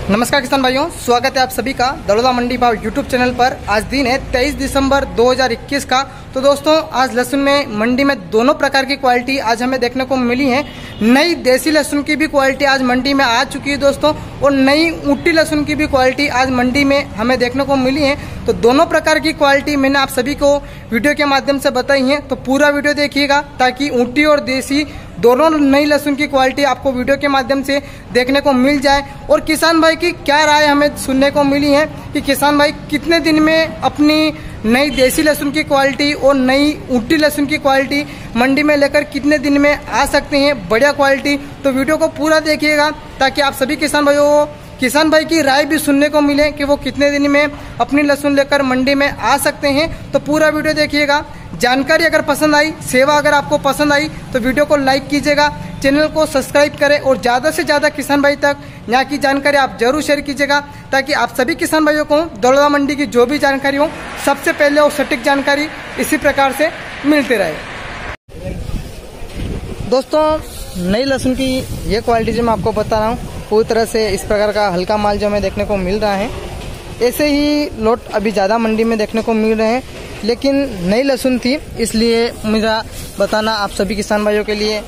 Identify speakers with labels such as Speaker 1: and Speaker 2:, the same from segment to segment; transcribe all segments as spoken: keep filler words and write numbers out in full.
Speaker 1: नमस्कार किसान भाइयों, स्वागत है आप सभी का दलोदा मंडी भाव यूट्यूब चैनल पर। आज दिन है तेईस दिसंबर दो हज़ार इक्कीस का। तो दोस्तों, आज लहसुन में मंडी में दोनों प्रकार की क्वालिटी आज हमें देखने को मिली है। नई देसी लहसुन की भी क्वालिटी आज मंडी में आ चुकी है दोस्तों, और नई ऊटी लहसुन की भी क्वालिटी आज मंडी में हमें देखने को मिली है। तो दोनों प्रकार की क्वालिटी मैंने आप सभी को वीडियो के माध्यम से बताई है, तो पूरा वीडियो देखिएगा ताकि ऊटी और देसी दोनों नई लहसुन की क्वालिटी आपको वीडियो के माध्यम से देखने को मिल जाए। और किसान भाई की क्या राय हमें सुनने को मिली है कि किसान भाई कितने दिन में अपनी नई देसी लहसुन की क्वालिटी और नई ऊटी लहसुन की क्वालिटी मंडी में लेकर कितने दिन में आ सकते हैं बढ़िया क्वालिटी। तो वीडियो को पूरा देखिएगा ताकि आप सभी किसान भाइयों को किसान भाई की राय भी सुनने को मिले कि वो कितने दिन में अपनी लहसुन लेकर मंडी में आ सकते हैं। तो पूरा वीडियो देखिएगा। जानकारी अगर पसंद आई, सेवा अगर आपको पसंद आई तो वीडियो को लाइक कीजिएगा, चैनल को सब्सक्राइब करें और ज़्यादा से ज़्यादा किसान भाई तक यहाँ की जानकारी आप जरूर शेयर कीजिएगा ताकि आप सभी किसान भाइयों को दलोदा मंडी की जो भी जानकारी हो सबसे पहले और सटीक जानकारी इसी प्रकार से मिलती रहे। दोस्तों, नई लहसुन की ये क्वालिटी जो मैं आपको बता रहा हूँ, पूरी तरह से इस प्रकार का हल्का माल जो हमें देखने को मिल रहा है। ऐसे ही लोट अभी ज़्यादा मंडी में देखने को मिल रहे हैं, लेकिन नई लहसुन थी इसलिए मेरा बताना आप सभी किसान भाइयों के लिए।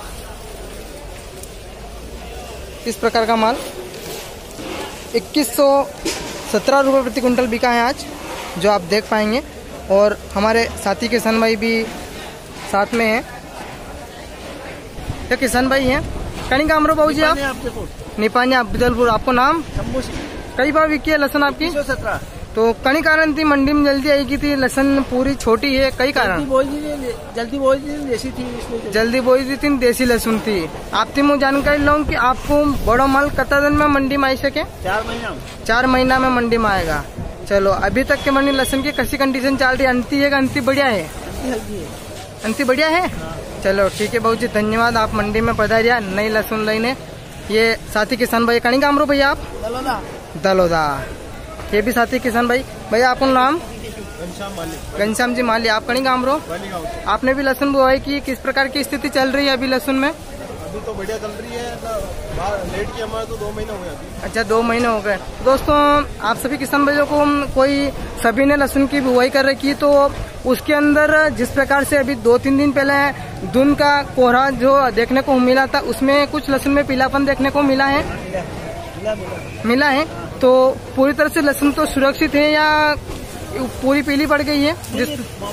Speaker 1: इस प्रकार का माल इक्कीस सौ सत्रह रुपये प्रति कुंटल बिका है आज, जो आप देख पाएंगे। और हमारे साथी किसान भाई भी साथ में हैं। क्या किसान भाई हैं? कहीं काम रो बाबू जी आप? निपानिया बिदलपुर। आपको नाम? कई बार बिकी है लहसुन आपकी?
Speaker 2: सत्रह।
Speaker 1: तो कई कारण थी मंडी में जल्दी आएगी थी, लहसुन पूरी छोटी है, कई कारण?
Speaker 2: जल्दी बोई थी, देसी थी,
Speaker 1: जल्दी बोई दी थी, देसी लहसुन थी। आपसे मैं जानकारी लूँ कि आपको बड़ा माल कितना दिन में मंडी में आ सके?
Speaker 2: चार महीना
Speaker 1: चार महीना में मंडी में आएगा। चलो, अभी तक के मंडी लहसुन की कैसी कंडीशन चल रही है? अंती है, अंती बढ़िया है? अंती बढ़िया है। चलो ठीक है बहुत जी, धन्यवाद। आप मंडी में पधारिया नई लहसुन लेने। ये साथी किसान भाई कहीं काम रो भैया आप?
Speaker 2: दलोदा।
Speaker 1: दलोदा। ये भी साथी किसान भाई। भैया आपका नाम?
Speaker 2: घनश्याम माली।
Speaker 1: घनश्याम जी माली। आप कहीं काम रो? आपने भी लहसुन बुआई की, किस प्रकार की स्थिति चल रही है अभी लहसुन में?
Speaker 2: अभी तो बढ़िया चल रही है, लेट की हमारे तो दो महीने हो गए।
Speaker 1: अच्छा, दो महीने हो गए। दोस्तों, आप सभी किसान भाइयों को कोई सभी ने लहसुन की बुआई कर रखी, तो उसके अंदर जिस प्रकार से अभी दो तीन दिन पहले धुंध का कोहरा जो देखने को मिला था, उसमें कुछ लहसुन में पीलापन देखने को मिला है। मिला है तो पूरी तरह से लहसुन तो सुरक्षित है या पूरी पीली पड़ गई है? जिस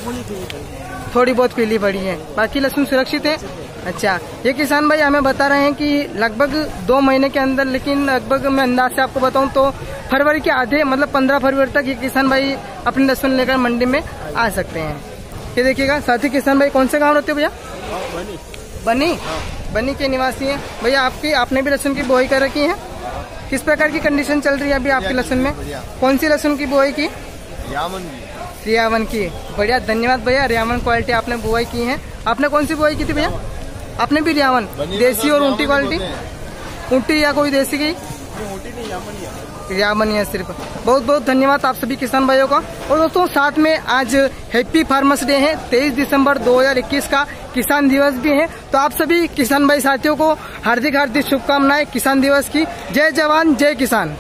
Speaker 1: थोड़ी बहुत पीली पड़ी है, बाकी लहसुन सुरक्षित है। अच्छा, ये किसान भाई हमें बता रहे हैं कि लगभग दो महीने के अंदर, लेकिन लगभग मैं अंदाज से आपको बताऊं तो फरवरी के आधे मतलब पंद्रह फरवरी तक ये किसान भाई अपनी लहसुन लेकर मंडी में आ सकते हैं। ये देखिएगा साथी किसान भाई कौन से गाँव रहते हो भैया?
Speaker 2: बनी।
Speaker 1: बनी बनी के निवासी हैं भैया। आपकी आपने भी लहसुन की बुआई कर रखी है? किस प्रकार की कंडीशन चल रही है अभी आपकी लहसुन में? कौन सी लहसुन की बुआई की?
Speaker 2: रियावन
Speaker 1: रियावन की। बढ़िया, धन्यवाद भैया। रियावन क्वालिटी आपने बुआई की है। आपने कौन सी बुआई की थी भैया? आपने भी रियावन, देसी और ऊटी क्वालिटी? ऊटी या कोई देसी की? रियावन है सिर्फ। बहुत बहुत धन्यवाद आप सभी किसान भाइयों का। और दोस्तों, साथ में आज हैप्पी फार्मर्स डे है, तेईस दिसंबर दो हज़ार इक्कीस का किसान दिवस भी है। तो आप सभी किसान भाई साथियों को हार्दिक हार्दिक शुभकामनाएं किसान दिवस की। जय जवान जय किसान।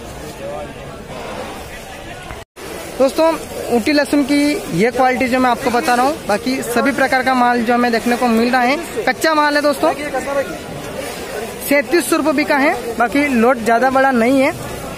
Speaker 1: दोस्तों, ऊटी लहसुन की ये क्वालिटी जो मैं आपको बता रहा हूँ, बाकी सभी प्रकार का माल जो हमें देखने को मिल रहा है कच्चा माल है दोस्तों। सैंतीस सौ रुपये बिका है, बाकी लोट ज्यादा बड़ा नहीं है।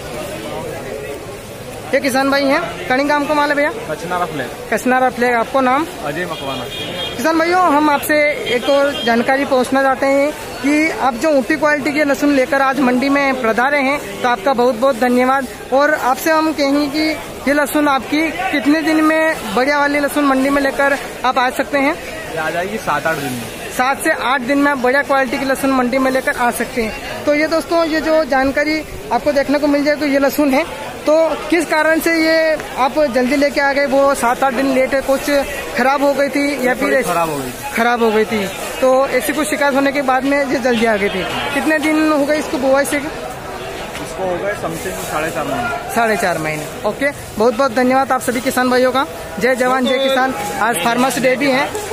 Speaker 1: ये किसान भाई हैं, कहीं काम का माल है भैया?
Speaker 2: कचनारा फ्लैग।
Speaker 1: कचनारा फ्लैग। आपको नाम?
Speaker 2: अजय मकवाना।
Speaker 1: किसान भाइयों, हम आपसे एक और जानकारी पूछना चाहते हैं कि आप जो ऊटी क्वालिटी के लहसुन लेकर आज मंडी में पधारे हैं, तो आपका बहुत बहुत धन्यवाद। और आपसे हम कहेंगे कि ये लहसुन आपकी कितने दिन में बढ़िया वाली लहसुन मंडी में लेकर आप आ सकते हैं?
Speaker 2: आ जाएगी सात आठ दिन में।
Speaker 1: सात से आठ दिन में बढ़िया क्वालिटी की लहसुन मंडी में लेकर आ सकते हैं। तो ये दोस्तों, ये जो जानकारी आपको देखने को मिल जाए, तो ये लहसुन है, तो किस कारण से ये आप जल्दी लेके आ गए? वो सात आठ दिन लेट है, कुछ खराब हो गई थी या फिर
Speaker 2: खराब हो गई?
Speaker 1: खराब हो गई थी। तो ऐसी कुछ शिकायत होने के बाद में ये जल्दी आ गई थी। कितने दिन हो गए इसको बुआई से?
Speaker 2: इसको हो गए समथिंग साढ़े चार महीने।
Speaker 1: साढ़े चार महीने। ओके, बहुत बहुत धन्यवाद आप सभी किसान भाइयों का। जय जवान जय किसान। आज फार्मर्स डे भी है।